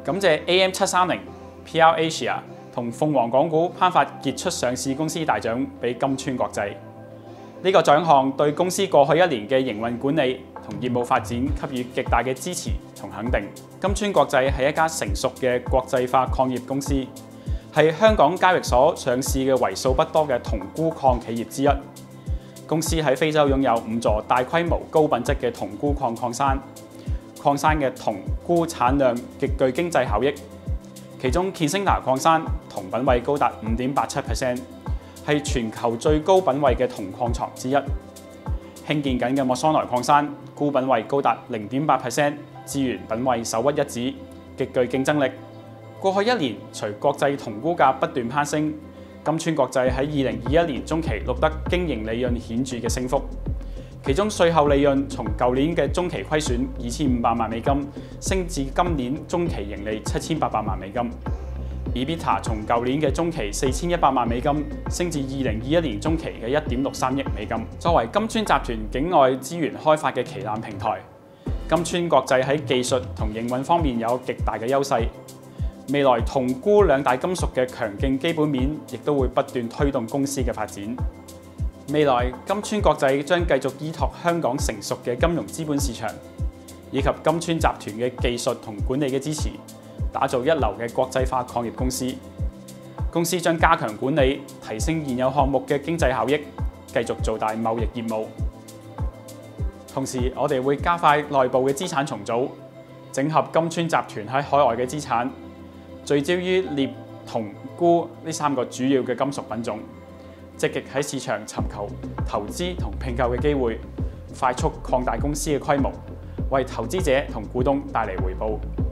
感謝 AM730、PR Asia 同鳳凰港股頒發傑出上市公司大獎俾金川國際。呢個獎項對公司過去一年嘅營運管理同業務發展給予極大嘅支持同肯定。金川國際係一家成熟嘅國際化礦業公司，係香港交易所上市嘅為數不多嘅銅鈷礦企業之一。公司喺非洲擁有5座大規模高品質嘅銅鈷礦山，礦山嘅銅鈷產量極具經濟效益。其中健星拿礦山銅品位高達 5.87%， 係全球最高品位嘅銅礦床之一。興建緊嘅莫桑萊礦山鈷品位高達 0.8%， 資源品位首屈一指，極具競爭力。過去一年，隨國際銅鈷價不斷攀升，金川國際喺2021年中期錄得經營利潤顯著嘅升幅。其中稅後利潤從舊年嘅中期虧損2500萬美金，升至今年中期盈利7800萬美金。EBITDA 從舊年嘅中期4100萬美金，升至2021年中期嘅1.63億美金。作為金川集團境外資源開發嘅旗艦平台，金川國際喺技術同營運方面有極大嘅優勢。未來銅鈷兩大金屬嘅強勁基本面，亦都會不斷推動公司嘅發展。未來金川國際將繼續依託香港成熟嘅金融資本市場，以及金川集團嘅技術同管理嘅支持，打造一流嘅國際化礦業公司。公司將加強管理，提升現有項目嘅經濟效益，繼續做大貿易業務。同時，我哋會加快內部嘅資產重組，整合金川集團喺海外嘅資產，聚焦於鎳、銅、鈷呢3個主要嘅金屬品種。積極喺市場尋求投資同併購嘅機會，快速擴大公司嘅規模，為投資者同股東帶嚟回報。